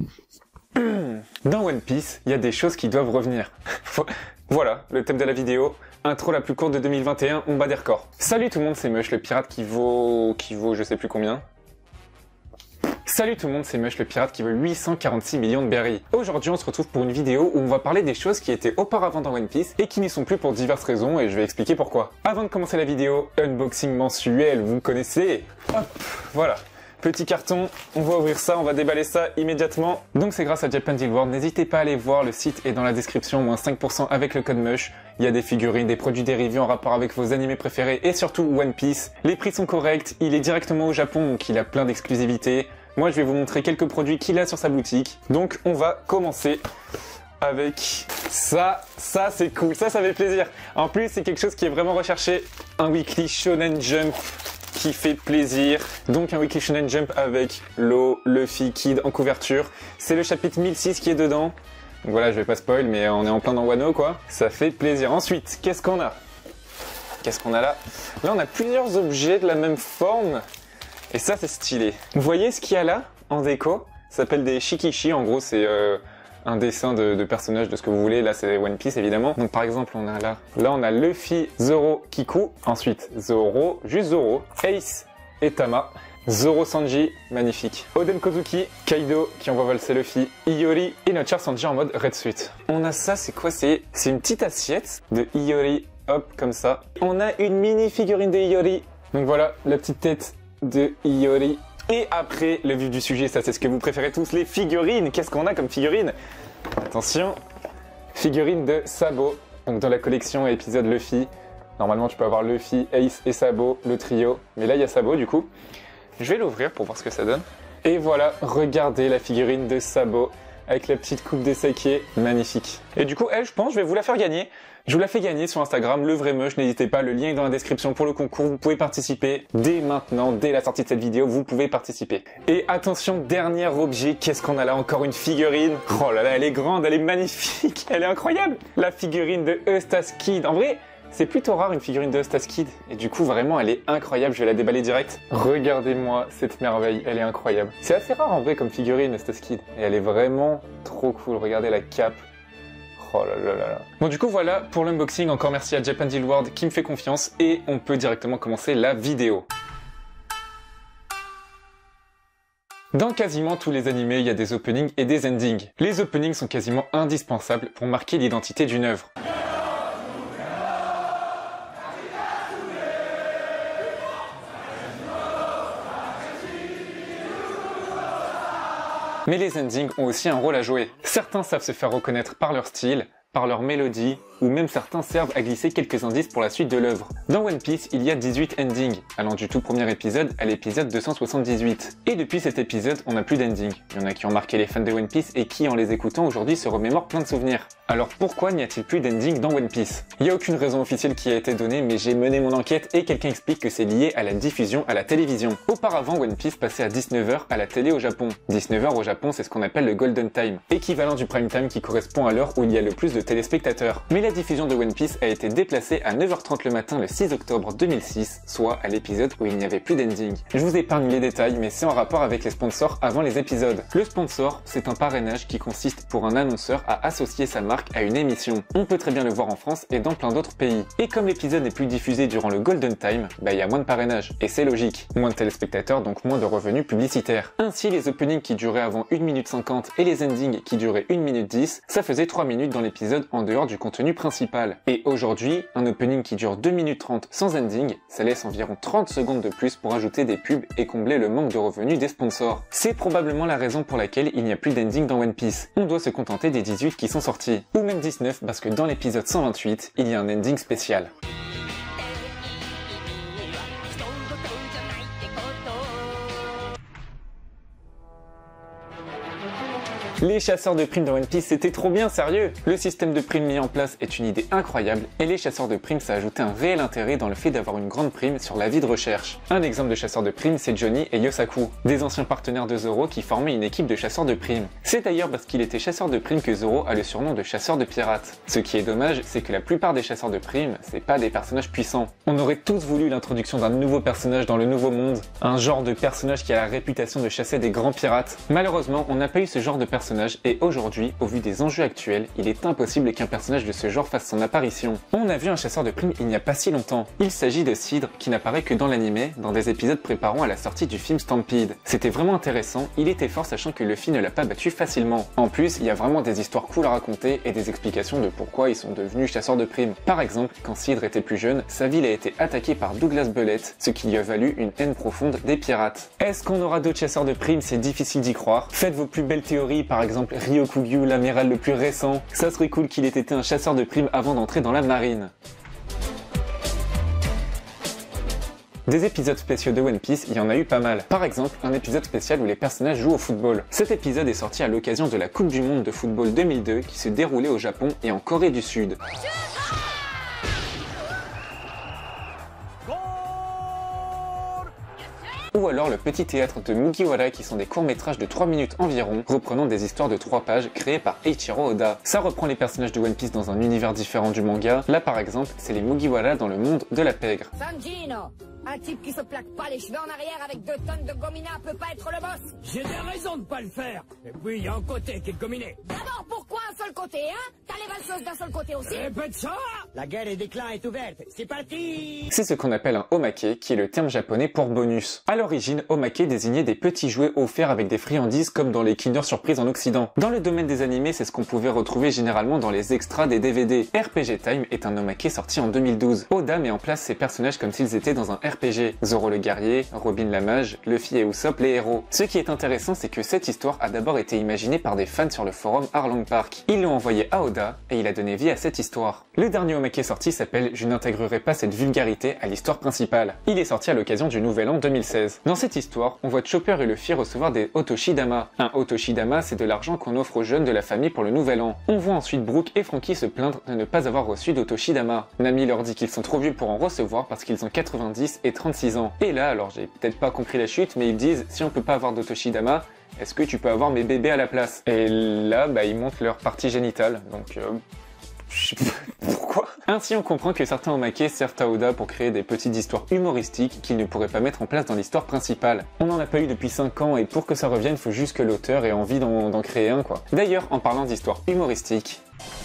Dans One Piece, il y a des choses qui doivent revenir. Voilà, le thème de la vidéo. Intro la plus courte de 2021, on bat des records. Salut tout le monde, c'est Mush, le pirate qui vaut je sais plus combien. Salut tout le monde, c'est Mush, le pirate qui vaut 846 millions de berries. Aujourd'hui, on se retrouve pour une vidéo où on va parler des choses qui étaient auparavant dans One Piece et qui n'y sont plus pour diverses raisons et je vais expliquer pourquoi. Avant de commencer la vidéo, unboxing mensuel, vous me connaissez. Hop, voilà. Petit carton, on va ouvrir ça, on va déballer ça immédiatement. Donc c'est grâce à Japan Deal World, n'hésitez pas à aller voir, le site est dans la description, moins 5% avec le code MUSH. Il y a des figurines, des produits dérivés en rapport avec vos animés préférés et surtout One Piece. Les prix sont corrects, il est directement au Japon donc il a plein d'exclusivités. Moi je vais vous montrer quelques produits qu'il a sur sa boutique. Donc on va commencer avec ça. Ça c'est cool, ça fait plaisir. En plus c'est quelque chose qui est vraiment recherché, un Weekly Shonen Jump qui fait plaisir. Donc un Weekly Shonen Jump avec Law, Luffy, Kid en couverture. C'est le chapitre 1006 qui est dedans. Donc voilà, je vais pas spoil, mais on est en plein dans Wano quoi. Ça fait plaisir. Ensuite, qu'est-ce qu'on a? Qu'est-ce qu'on a là? Là on a plusieurs objets de la même forme. Et ça c'est stylé. Vous voyez ce qu'il y a là en déco? Ça s'appelle des shikishi. En gros c'est un dessin de personnages de ce que vous voulez. Là c'est One Piece évidemment. Donc par exemple on a là on a Luffy, Zoro, Kiku. Ensuite Zoro, juste Zoro, Ace et Tama. Zoro Sanji, magnifique. Oden Kozuki, Kaido qui envoie valser Luffy, Iori et notre cher Sanji en mode Red Suite. On a ça, c'est quoi? C'est une petite assiette de Iori, hop comme ça. On a une mini figurine de Iori. Donc voilà la petite tête de Iori. Et après, le vif du sujet, ça c'est ce que vous préférez tous, les figurines. Qu'est-ce qu'on a comme figurines? Attention, figurine de Sabo. Donc dans la collection épisode Luffy, normalement tu peux avoir Luffy, Ace et Sabo, le trio. Mais là il y a Sabo du coup. Je vais l'ouvrir pour voir ce que ça donne. Et voilà, regardez la figurine de Sabo avec la petite coupe de saké, magnifique. Et du coup, elle, je pense, je vais vous la faire gagner. Je vous la fais gagner sur Instagram, le vrai Mush, n'hésitez pas, le lien est dans la description pour le concours, vous pouvez participer dès maintenant, dès la sortie de cette vidéo, vous pouvez participer. Et attention, dernier objet, qu'est-ce qu'on a là? Encore une figurine. Oh là là, elle est grande, elle est magnifique, elle est incroyable. La figurine de Eustace Kid. En vrai, c'est plutôt rare une figurine de Eustace Kid, et du coup vraiment elle est incroyable, je vais la déballer direct. Regardez-moi cette merveille, elle est incroyable. C'est assez rare en vrai comme figurine Eustace Kid, et elle est vraiment trop cool, regardez la cape. Oh là là là là. Bon du coup voilà pour l'unboxing, encore merci à Japan Deal World qui me fait confiance, et on peut directement commencer la vidéo. Dans quasiment tous les animés, il y a des openings et des endings. Les openings sont quasiment indispensables pour marquer l'identité d'une œuvre. Mais les endings ont aussi un rôle à jouer. Certains savent se faire reconnaître par leur style, par leur mélodie, ou même certains servent à glisser quelques indices pour la suite de l'œuvre. Dans One Piece, il y a 18 endings, allant du tout premier épisode à l'épisode 278. Et depuis cet épisode, on n'a plus d'ending. Il y en a qui ont marqué les fans de One Piece et qui, en les écoutant aujourd'hui, se remémorent plein de souvenirs. Alors pourquoi n'y a-t-il plus d'ending dans One Piece? Il n'y a aucune raison officielle qui a été donnée, mais j'ai mené mon enquête et quelqu'un explique que c'est lié à la diffusion à la télévision. Auparavant, One Piece passait à 19h à la télé au Japon. 19h au Japon, c'est ce qu'on appelle le Golden Time, équivalent du Prime Time qui correspond à l'heure où il y a le plus de téléspectateurs. Mais la diffusion de One Piece a été déplacée à 9h30 le matin le 6 octobre 2006, soit à l'épisode où il n'y avait plus d'ending. Je vous épargne les détails, mais c'est en rapport avec les sponsors avant les épisodes. Le sponsor, c'est un parrainage qui consiste pour un annonceur à associer sa marque à une émission. On peut très bien le voir en France et dans plein d'autres pays. Et comme l'épisode n'est plus diffusé durant le Golden Time, il y a moins de parrainage. Et c'est logique. Moins de téléspectateurs, donc moins de revenus publicitaires. Ainsi, les openings qui duraient avant 1 minute 50 et les endings qui duraient 1 minute 10, ça faisait 3 minutes dans l'épisode en dehors du contenu principal. Et aujourd'hui, un opening qui dure 2 minutes 30 sans ending, ça laisse environ 30 secondes de plus pour ajouter des pubs et combler le manque de revenus des sponsors. C'est probablement la raison pour laquelle il n'y a plus d'ending dans One Piece. On doit se contenter des 18 qui sont sortis. Ou même 19 parce que dans l'épisode 128, il y a un ending spécial. Les chasseurs de primes dans One Piece, c'était trop bien, sérieux. Le système de primes mis en place est une idée incroyable, et les chasseurs de primes, ça a ajouté un réel intérêt dans le fait d'avoir une grande prime sur la vie de recherche. Un exemple de chasseurs de primes, c'est Johnny et Yosaku, des anciens partenaires de Zoro qui formaient une équipe de chasseurs de primes. C'est d'ailleurs parce qu'il était chasseur de primes que Zoro a le surnom de chasseur de pirates. Ce qui est dommage, c'est que la plupart des chasseurs de primes, c'est pas des personnages puissants. On aurait tous voulu l'introduction d'un nouveau personnage dans le Nouveau Monde, un genre de personnage qui a la réputation de chasser des grands pirates. Malheureusement, on n'a pas eu ce genre de personnage et aujourd'hui, au vu des enjeux actuels, il est impossible qu'un personnage de ce genre fasse son apparition. On a vu un chasseur de primes il n'y a pas si longtemps. Il s'agit de Cidre, qui n'apparaît que dans l'anime, dans des épisodes préparant à la sortie du film Stampede. C'était vraiment intéressant, il était fort sachant que Luffy ne l'a pas battu facilement. En plus, il y a vraiment des histoires cool à raconter et des explications de pourquoi ils sont devenus chasseurs de primes. Par exemple, quand Cidre était plus jeune, sa ville a été attaquée par Douglas Bellet, ce qui lui a valu une haine profonde des pirates. Est-ce qu'on aura d'autres chasseurs de primes? C'est difficile d'y croire. Faites vos plus belles théories, par exemple Ryokugyu, l'amiral le plus récent. Ça serait cool qu'il ait été un chasseur de primes avant d'entrer dans la marine. Des épisodes spéciaux de One Piece, il y en a eu pas mal. Par exemple, un épisode spécial où les personnages jouent au football. Cet épisode est sorti à l'occasion de la Coupe du Monde de football 2002 qui se déroulait au Japon et en Corée du Sud. Ou alors le petit théâtre de Mugiwara qui sont des courts-métrages de 3 minutes environ, reprenant des histoires de 3 pages créées par Eiichiro Oda. Ça reprend les personnages de One Piece dans un univers différent du manga. Là par exemple, c'est les Mugiwara dans le monde de la pègre. Sanjino, un type qui se plaque pas les cheveux en arrière avec 2 tonnes de gomina peut pas être le boss. J'ai des raisons de pas le faire. Et puis il y a un côté qui est gominé. D'abord, pourquoi un seul côté, hein? T'as les valseuses d'un seul côté aussi? Répète ça. La guerre et déclin est ouverte. C'est parti. C'est ce qu'on appelle un omake, qui est le terme japonais pour bonus. À l'origine, omake désignait des petits jouets offerts avec des friandises comme dans les Kinder Surprise en Occident. Dans le domaine des animés, c'est ce qu'on pouvait retrouver généralement dans les extras des DVD. RPG Time est un omake sorti en 2012. Oda met en place ses personnages comme s'ils étaient dans un RPG. Zoro le guerrier, Robin la mage, Luffy et Usopp les héros. Ce qui est intéressant, c'est que cette histoire a d'abord été imaginée par des fans sur le forum Arlong Park. Ils l'ont envoyé à Oda et il a donné vie à cette histoire. Le dernier omake sorti s'appelle Je n'intégrerai pas cette vulgarité à l'histoire principale. Il est sorti à l'occasion du Nouvel An 2016. Dans cette histoire, on voit Chopper et Luffy recevoir des Otoshi-dama. Un Otoshi-dama, c'est de l'argent qu'on offre aux jeunes de la famille pour le Nouvel An. On voit ensuite Brook et Franky se plaindre de ne pas avoir reçu d'Otoshi-dama. Nami leur dit qu'ils sont trop vieux pour en recevoir parce qu'ils ont 90 et 36 ans. Et là, alors j'ai peut-être pas compris la chute, mais ils disent si on peut pas avoir d'Otoshi-dama, est-ce que tu peux avoir mes bébés à la place? Et là, ils montrent leur partie génitale, donc je sais pas pourquoi. Ainsi, on comprend que certains omake servent à Oda pour créer des petites histoires humoristiques qu'il ne pourrait pas mettre en place dans l'histoire principale. On n'en a pas eu depuis 5 ans et pour que ça revienne, il faut juste que l'auteur ait envie d'en créer un, quoi. D'ailleurs, en parlant d'histoires humoristiques,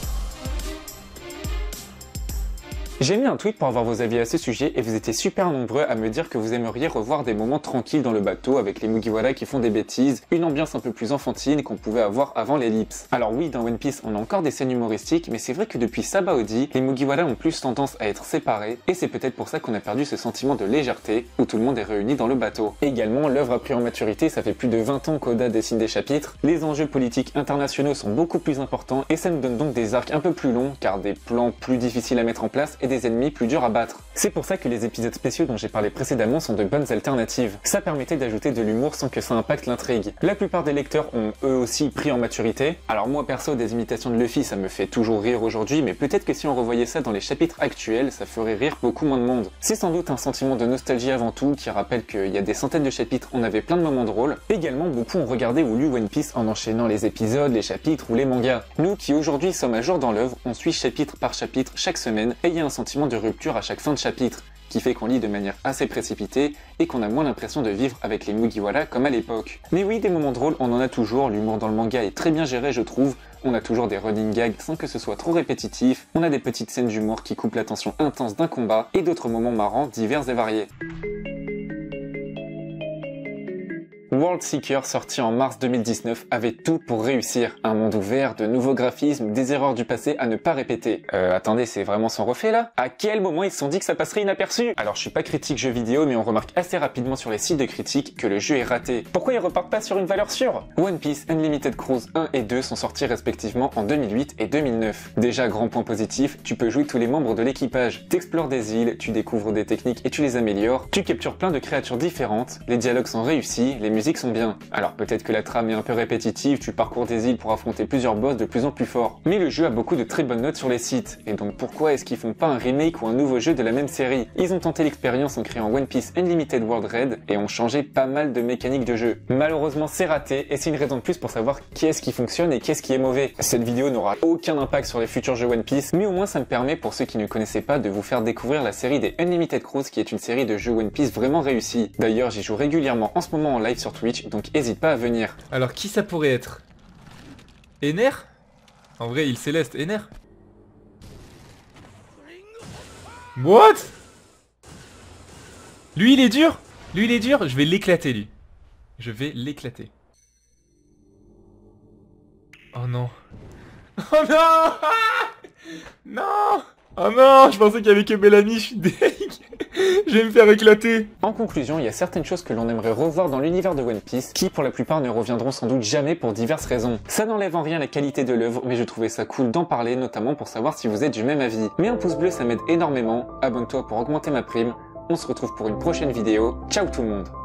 j'ai mis un tweet pour avoir vos avis à ce sujet et vous étiez super nombreux à me dire que vous aimeriez revoir des moments tranquilles dans le bateau avec les Mugiwara qui font des bêtises, une ambiance un peu plus enfantine qu'on pouvait avoir avant l'ellipse. Alors oui, dans One Piece, on a encore des scènes humoristiques, mais c'est vrai que depuis Sabaody, les Mugiwara ont plus tendance à être séparés et c'est peut-être pour ça qu'on a perdu ce sentiment de légèreté où tout le monde est réuni dans le bateau. Également, l'œuvre a pris en maturité, ça fait plus de 20 ans qu'Oda dessine des chapitres, les enjeux politiques internationaux sont beaucoup plus importants et ça nous donne donc des arcs un peu plus longs car des plans plus difficiles à mettre en place et des ennemis plus durs à battre. C'est pour ça que les épisodes spéciaux dont j'ai parlé précédemment sont de bonnes alternatives. Ça permettait d'ajouter de l'humour sans que ça impacte l'intrigue. La plupart des lecteurs ont eux aussi pris en maturité. Alors moi perso, des imitations de Luffy ça me fait toujours rire aujourd'hui, mais peut-être que si on revoyait ça dans les chapitres actuels, ça ferait rire beaucoup moins de monde. C'est sans doute un sentiment de nostalgie avant tout qui rappelle qu'il y a des centaines de chapitres, on avait plein de moments drôles. Également, beaucoup ont regardé ou lu One Piece en enchaînant les épisodes, les chapitres ou les mangas. Nous qui aujourd'hui sommes à jour dans l'œuvre, on suit chapitre par chapitre chaque semaine et il y a un sentiment de rupture à chaque fin de chapitre, qui fait qu'on lit de manière assez précipitée et qu'on a moins l'impression de vivre avec les Mugiwara comme à l'époque. Mais oui, des moments drôles, on en a toujours, l'humour dans le manga est très bien géré je trouve, on a toujours des running gags sans que ce soit trop répétitif, on a des petites scènes d'humour qui coupent la tension intense d'un combat et d'autres moments marrants divers et variés. World Seeker, sorti en mars 2019, avait tout pour réussir. Un monde ouvert, de nouveaux graphismes, des erreurs du passé à ne pas répéter. Attendez, c'est vraiment son reflet là? À quel moment ils se sont dit que ça passerait inaperçu? Alors je suis pas critique jeu vidéo, mais on remarque assez rapidement sur les sites de critiques que le jeu est raté. Pourquoi ils repartent pas sur une valeur sûre? One Piece, Unlimited Cruise 1 et 2 sont sortis respectivement en 2008 et 2009. Déjà, grand point positif, tu peux jouer tous les membres de l'équipage. T'explores des îles, tu découvres des techniques et tu les améliores. Tu captures plein de créatures différentes, les dialogues sont réussis, les musiques musiques sont bien. Alors peut-être que la trame est un peu répétitive, tu parcours des îles pour affronter plusieurs boss de plus en plus forts. Mais le jeu a beaucoup de très bonnes notes sur les sites. Et donc pourquoi est-ce qu'ils font pas un remake ou un nouveau jeu de la même série? Ils ont tenté l'expérience en créant One Piece Unlimited World Red et ont changé pas mal de mécaniques de jeu. Malheureusement c'est raté et c'est une raison de plus pour savoir qu'est-ce qui fonctionne et qu'est-ce qui est mauvais. Cette vidéo n'aura aucun impact sur les futurs jeux One Piece, mais au moins ça me permet pour ceux qui ne connaissaient pas de vous faire découvrir la série des Unlimited Cruise qui est une série de jeux One Piece vraiment réussie. D'ailleurs j'y joue régulièrement en ce moment en live sur Twitch, donc hésite pas à venir. Alors qui ça pourrait être? Ener? En vrai il céleste, Ener? What? Lui il est dur? Lui il est dur? Je vais l'éclater lui. Je vais l'éclater. Oh non. Oh non. Non. Oh non, je pensais qu'il y avait que Bellamy, je suis deg. Je vais me faire éclater. En conclusion, il y a certaines choses que l'on aimerait revoir dans l'univers de One Piece, qui pour la plupart ne reviendront sans doute jamais pour diverses raisons. Ça n'enlève en rien la qualité de l'œuvre, mais je trouvais ça cool d'en parler, notamment pour savoir si vous êtes du même avis. Mais un pouce bleu ça m'aide énormément, abonne-toi pour augmenter ma prime, on se retrouve pour une prochaine vidéo, ciao tout le monde.